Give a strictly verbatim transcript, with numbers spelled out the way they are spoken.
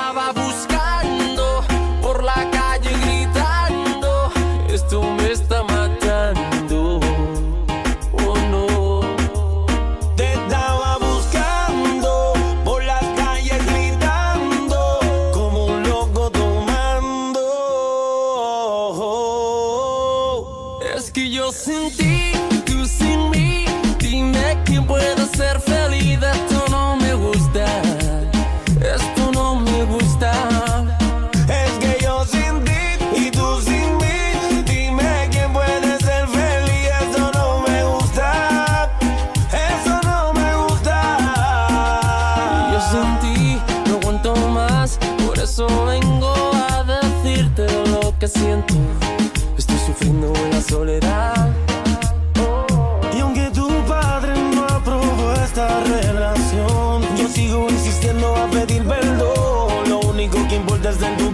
andaba buscando por la calle gritando, esto me está matando, oh no. Te estaba buscando por las calles gritando, como un loco tomando. Es que yo sin ti, tú sin mí, dime quién puede ser feliz. Esto no me gusta, esto no me gusta. Es que yo sin ti y tú sin mí, dime quién puede ser feliz. Eso no me gusta, eso no me gusta. Yo sin ti no aguanto más, por eso vengo a decirte lo que siento. Estoy sufriendo en la soledad. Y aunque tu padre no aprobó esta relación, yo sigo insistiendo a pedir perdón. Lo único que importa es el